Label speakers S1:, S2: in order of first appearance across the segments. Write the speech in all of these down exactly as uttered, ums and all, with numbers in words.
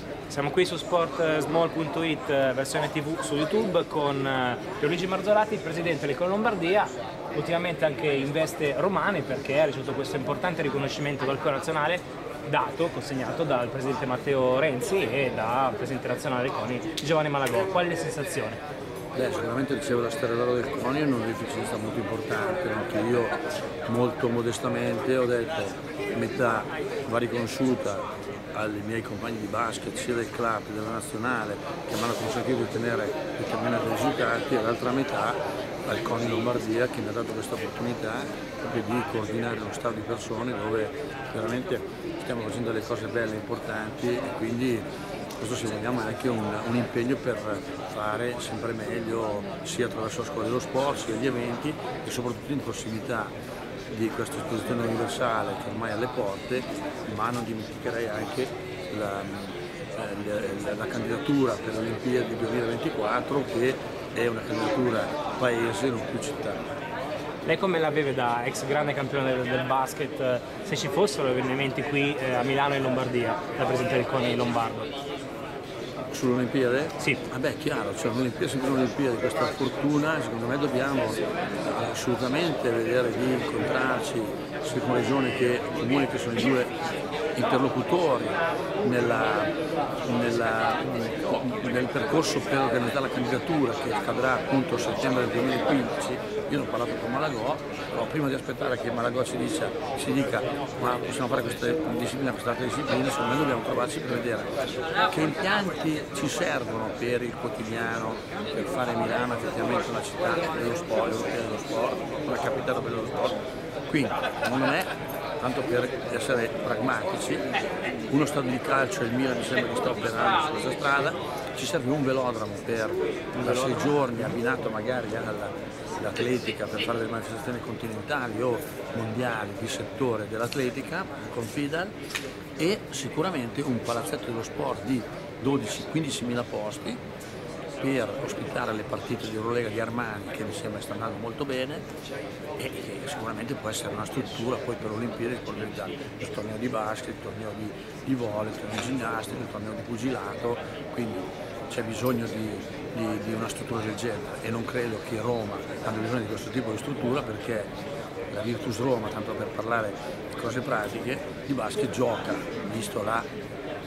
S1: Siamo qui su sportsmall punto it versione tivù su YouTube con Pierluigi Marzorati, il presidente dell'Icona Lombardia, ultimamente anche in veste romane perché ha ricevuto questo importante riconoscimento dal coro nazionale dato, consegnato dal presidente Matteo Renzi e dal presidente nazionale del CONI Giovanni Malagò. Qual è la sensazione?
S2: Beh, sicuramente ricevere la Stella d'Oro del CONI è un'onorificenza molto importante, anche io molto modestamente ho detto metà va riconosciuta ai miei compagni di basket sia del club che della nazionale che mi hanno consentito di ottenere determinati risultati, e l'altra metà al CONI Lombardia che mi ha dato questa opportunità proprio di coordinare uno staff di persone dove veramente stiamo facendo delle cose belle e importanti, e quindi questo se vogliamo è anche un, un impegno per fare sempre meglio sia attraverso la scuola dello sport, sia gli eventi e soprattutto in prossimità di questa esposizione universale che ormai è alle porte, ma non dimenticherei anche la, la, la candidatura per le Olimpiadi duemilaventiquattro che è una candidatura paese, non più città.
S1: Lei come la vede da ex grande campione del, del basket, se ci fossero avvenimenti qui eh, a Milano e in Lombardia, da presidente del CONI Lombardo?
S2: Sull'Olimpiade?
S1: Sì.
S2: Vabbè, chiaro, cioè un'Olimpiade, sempre un'Olimpiade, questa fortuna, secondo me dobbiamo assolutamente vedere di incontrarci sia con Regione che Comune, che sono i due interlocutori nella, nella, nel percorso per organizzare la candidatura che accadrà appunto a settembre del duemilaquindici. Io ne ho parlato con Malagò, però prima di aspettare che Malagò ci, dice, ci dica ma possiamo fare questa disciplina, quest'altra disciplina, secondo me dobbiamo trovarci per vedere che impianti ci servono per il quotidiano, per fare Milano effettivamente una città dello sport, europea dello sport, una capitale dello sport. Quindi, secondo me, tanto per essere pragmatici, uno stadio di calcio, il Milan mi sembra che sta operando su questa strada, ci serve un velodromo per da sei giorni abbinato magari all'atletica per fare delle manifestazioni continentali o mondiali di settore dell'atletica con Fidal, e sicuramente un palazzetto dello sport di dodici quindici mila posti per ospitare le partite di Eurolega di Armani, che mi sembra sta andando molto bene, e che sicuramente può essere una struttura poi per Olimpiadi per organizzare il torneo di basket, il torneo di, di volley, il torneo di ginnastica, il torneo di pugilato, quindi c'è bisogno di, di, di una struttura del genere, e non credo che Roma abbia bisogno di questo tipo di struttura, perché la Virtus Roma, tanto per parlare di cose pratiche, di basket gioca, visto la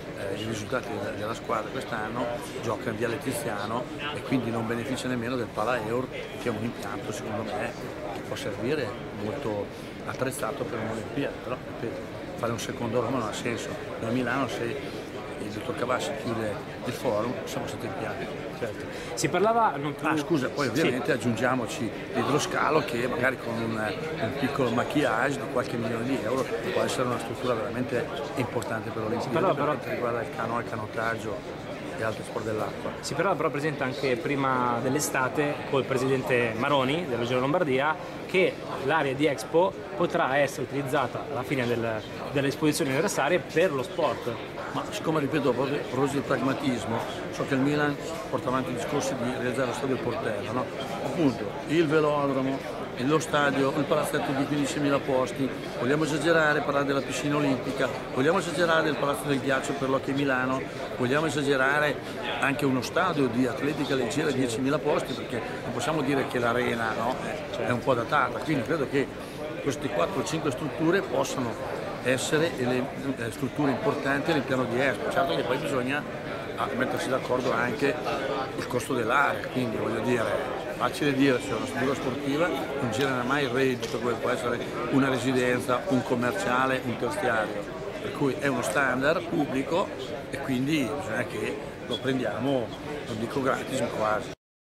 S2: i risultati della squadra quest'anno, gioca in Viale Tiziano e quindi non beneficia nemmeno del Pala Eur, che è un impianto secondo me che può servire molto attrezzato per un'Olimpiade, però ripeto, fare un secondo Roma non ha senso. Noi a Milano, se il dottor Cavassi chiude il forum, siamo stati impianti.
S1: Certo. Si parlava non più...
S2: Ah scusa, poi ovviamente sì, aggiungiamoci l'idroscalo che magari con un, un piccolo maquillage di qualche milione di euro può essere una struttura veramente importante per l'Olimpiade, per
S1: però...
S2: quanto riguarda il canoa, il canottaggio e altri sport dell'acqua.
S1: Si parlava però presente anche prima dell'estate col presidente Maroni della Regione Lombardia che l'area di Expo potrà essere utilizzata alla fine del, dell'esposizione universale per lo sport.
S2: Ma siccome, ripeto, a proposito del pragmatismo, so che il Milan porta avanti i discorsi di realizzare lo stadio Portella, no? Appunto, il velodromo, lo stadio, il palazzetto di quindicimila posti, vogliamo esagerare, parlare della piscina olimpica, vogliamo esagerare del palazzo del ghiaccio per l'Hockey Milano, vogliamo esagerare anche uno stadio di atletica leggera di diecimila posti, perché non possiamo dire che l'arena, no, è un po' datata, quindi credo che queste quattro o cinque strutture possano essere le strutture importanti all'interno di Expo. Certo che poi bisogna mettersi d'accordo anche il costo dell'area, quindi voglio dire, facile dire se una struttura sportiva non genera mai il reddito come può essere una residenza, un commerciale, un terziario, per cui è uno standard pubblico e quindi bisogna che lo prendiamo, non dico gratis, ma quasi.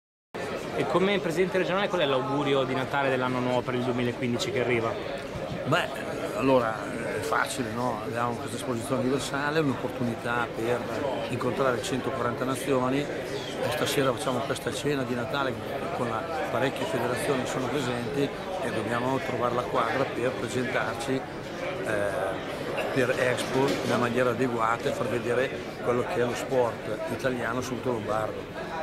S1: E come presidente regionale qual è l'augurio di Natale dell'anno nuovo per il duemilaquindici che arriva?
S2: Beh, allora è facile, no? Abbiamo questa esposizione universale, un'opportunità per incontrare centoquaranta nazioni, e stasera facciamo questa cena di Natale con la, parecchie federazioni che sono presenti e dobbiamo trovare la quadra per presentarci eh, per Expo in una maniera adeguata e far vedere quello che è lo sport italiano sul lombardo.